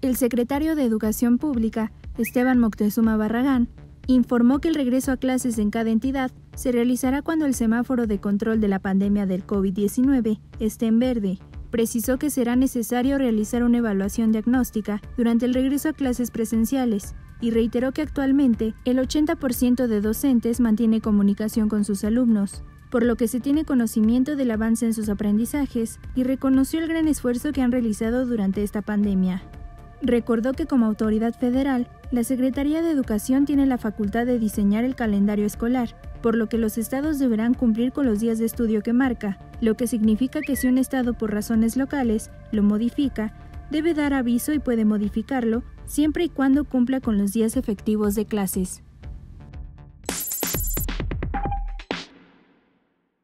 El secretario de Educación Pública, Esteban Moctezuma Barragán, informó que el regreso a clases en cada entidad se realizará cuando el semáforo de control de la pandemia del COVID-19 esté en verde. Precisó que será necesario realizar una evaluación diagnóstica durante el regreso a clases presenciales y reiteró que actualmente el 80% de docentes mantiene comunicación con sus alumnos, por lo que se tiene conocimiento del avance en sus aprendizajes y reconoció el gran esfuerzo que han realizado durante esta pandemia. Recordó que como autoridad federal, la Secretaría de Educación tiene la facultad de diseñar el calendario escolar, por lo que los estados deberán cumplir con los días de estudio que marca, lo que significa que si un estado por razones locales lo modifica, debe dar aviso y puede modificarlo siempre y cuando cumpla con los días efectivos de clases.